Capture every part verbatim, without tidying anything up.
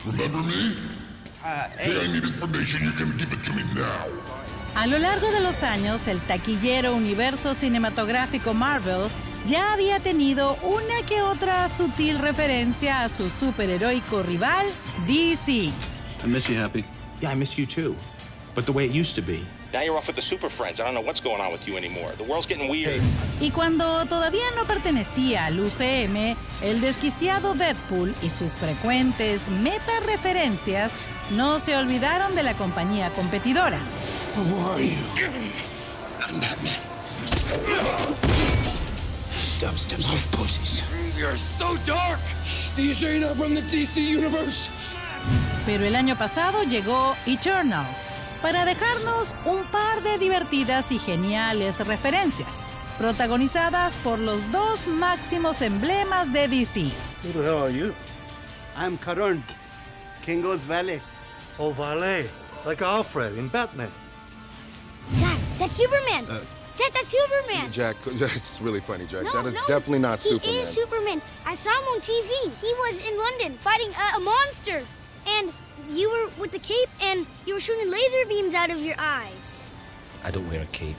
Remember me? Uh, hey. Hey, I need information. You can give it to me now. A lo largo de los años, el taquillero universo cinematográfico Marvel ya había tenido una que otra sutil referencia a su superheroico rival, D C. I miss you, Happy. Yeah, I miss you too. But the way it used to be. Now you're off with the Super Friends. I don't know what's going on with you anymore. The world's getting weird. Y cuando todavía no pertenecía al U C M, el desquiciado Deadpool y sus frecuentes meta-referencias no se olvidaron de la compañía competidora. Who are you? I'm Batman. Dubstep's on pussies. You're so dark! These ain't not from the D C universe. Pero el año pasado llegó Eternals, para dejarnos un par de divertidas y geniales referencias, protagonizadas por los dos máximos emblemas de D C. Who the hell are you? I'm Karun, Kingo's valet. Oh, valet. Like Alfred in Batman. Jack, that's Superman! Uh, Jack, that's Superman! Jack, that's really funny, Jack. No, that is no, definitely not he Superman. He is Superman. I saw him on T V. He was in London fighting a, a monster. And you were with the cape and you were shooting laser beams out of your eyes. I don't wear a cape.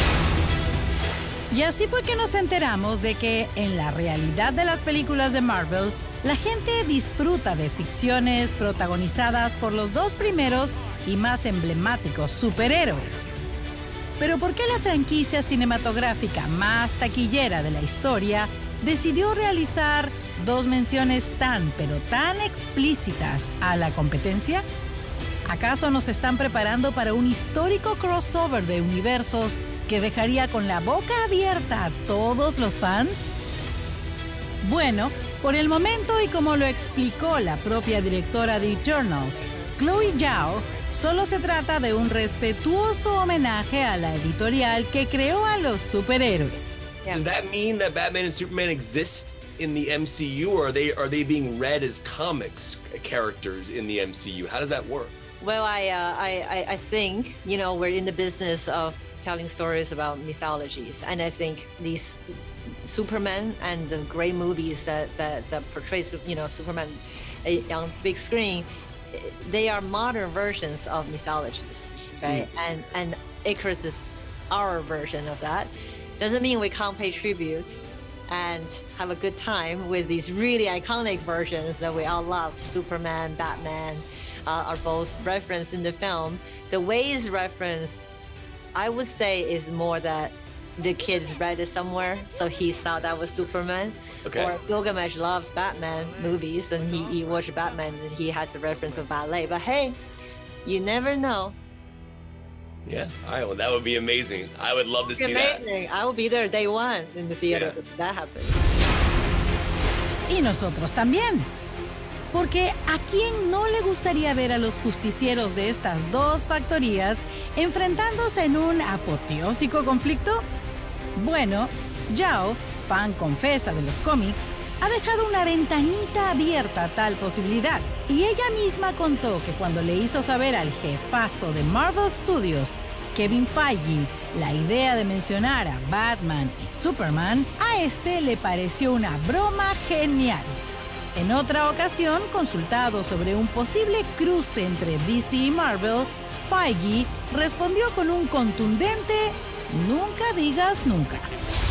Y así fue que nos enteramos de que en la realidad de las películas de Marvel, la gente disfruta de ficciones protagonizadas por los dos primeros y más emblemáticos superhéroes. Pero ¿por qué la franquicia cinematográfica más taquillera de la historia decidió realizar dos menciones tan, pero tan explícitas a la competencia? ¿Acaso nos están preparando para un histórico crossover de universos que dejaría con la boca abierta a todos los fans? Bueno, por el momento y como lo explicó la propia directora de Eternals, Chloe Zhao, solo se trata de un respetuoso homenaje a la editorial que creó a los superhéroes. Does that mean that Batman and Superman exist in the M C U, or are they are they being read as comics characters in the M C U? How does that work? Well, I, uh, I, I think, you know, we're in the business of telling stories about mythologies. And I think these Superman and the great movies that, that, that portrays, you know, Superman on big screen, they are modern versions of mythologies, right? Mm. And, and Icarus is our version of that. Doesn't mean we can't pay tribute and have a good time with these really iconic versions that we all love. Superman, Batman, uh, are both referenced in the film. The way it's referenced, I would say, is more that the kids read it somewhere, so he saw that was Superman. Okay. Or Gilgamesh loves Batman movies, and he, he watched Batman, and he has a reference of ballet. But hey, you never know. Yeah, all right, well, that would be amazing. I would love to It's see amazing. that. I will be there day one in the theater Yeah. if that happens. Y nosotros también. Porque ¿a quién no le gustaría ver a los justicieros de estas dos factorías enfrentándose en un apoteósico conflicto? Bueno, Zhao, fan confesa de los cómics, ha dejado una ventanita abierta a tal posibilidad. Y ella misma contó que cuando le hizo saber al jefazo de Marvel Studios, Kevin Feige, la idea de mencionar a Batman y Superman, a este le pareció una broma genial. En otra ocasión, consultado sobre un posible cruce entre D C y Marvel, Feige respondió con un contundente "nunca digas nunca".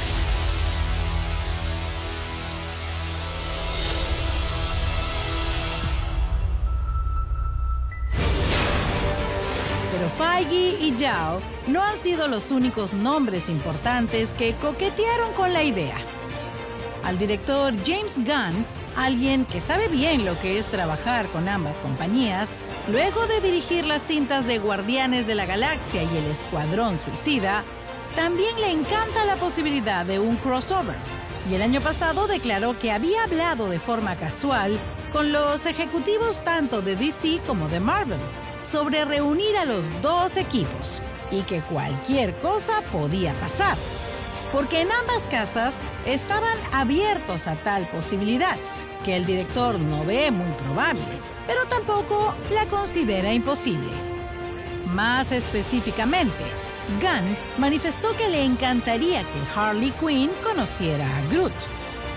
Pero Feige y Zhao no han sido los únicos nombres importantes que coquetearon con la idea. Al director James Gunn, alguien que sabe bien lo que es trabajar con ambas compañías, luego de dirigir las cintas de Guardianes de la Galaxia y El Escuadrón Suicida, también le encanta la posibilidad de un crossover. Y el año pasado declaró que había hablado de forma casual con los ejecutivos tanto de D C como de Marvel sobre reunir a los dos equipos y que cualquier cosa podía pasar. Porque en ambas casas estaban abiertos a tal posibilidad, que el director no ve muy probable, pero tampoco la considera imposible. Más específicamente, Gunn manifestó que le encantaría que Harley Quinn conociera a Groot.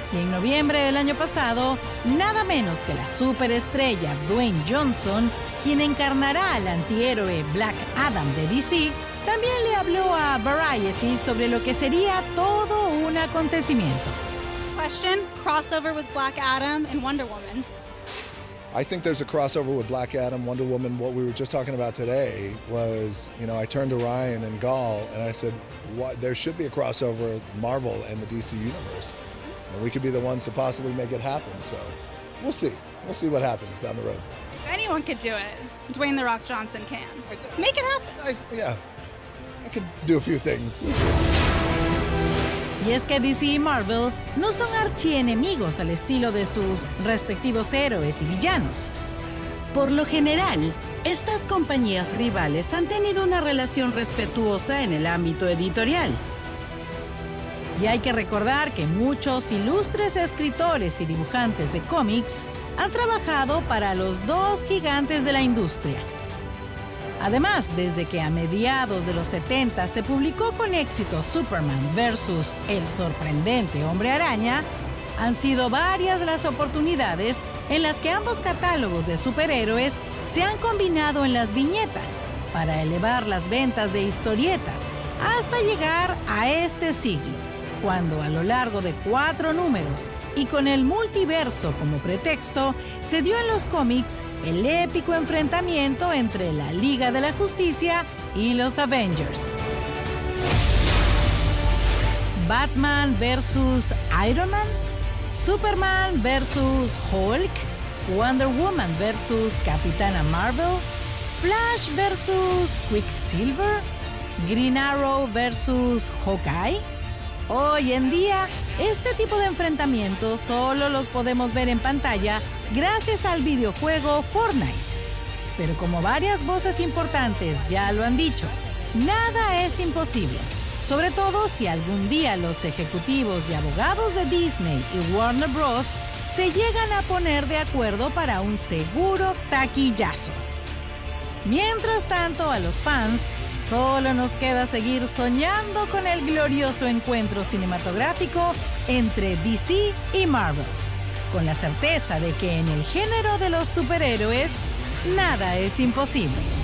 Y en noviembre del año pasado, nada menos que la superestrella Dwayne Johnson, quien encarnará al antihéroe Black Adam de D C, también le habló a Variety sobre lo que sería todo un acontecimiento. Question, crossover with Black Adam and Wonder Woman. I think there's a crossover with Black Adam, Wonder Woman. What we were just talking about today was, you know, I turned to Ryan and Gal and I said, what, there should be a crossover with Marvel and the D C universe. And we could be the ones to possibly make it happen. So we'll see. We'll see what happens down the road. If anyone could do it, Dwayne "The Rock" Johnson can. Make it happen. I, yeah, I could do a few things. Y es que D C y Marvel no son archienemigos al estilo de sus respectivos héroes y villanos. Por lo general, estas compañías rivales han tenido una relación respetuosa en el ámbito editorial. Y hay que recordar que muchos ilustres escritores y dibujantes de cómics han trabajado para los dos gigantes de la industria. Además, desde que a mediados de los setenta se publicó con éxito Superman versus el sorprendente Hombre Araña, han sido varias las oportunidades en las que ambos catálogos de superhéroes se han combinado en las viñetas para elevar las ventas de historietas hasta llegar a este siglo, cuando a lo largo de cuatro números y con el multiverso como pretexto, se dio en los cómics el épico enfrentamiento entre la Liga de la Justicia y los Avengers. Batman versus Iron Man, Superman versus Hulk, Wonder Woman versus Capitana Marvel, Flash versus Quicksilver, Green Arrow versus Hawkeye. Hoy en día, este tipo de enfrentamientos solo los podemos ver en pantalla gracias al videojuego Fortnite. Pero como varias voces importantes ya lo han dicho, nada es imposible. Sobre todo si algún día los ejecutivos y abogados de Disney y Warner Bros. Se llegan a poner de acuerdo para un seguro taquillazo. Mientras tanto, a los fans solo nos queda seguir soñando con el glorioso encuentro cinematográfico entre D C y Marvel, con la certeza de que en el género de los superhéroes nada es imposible.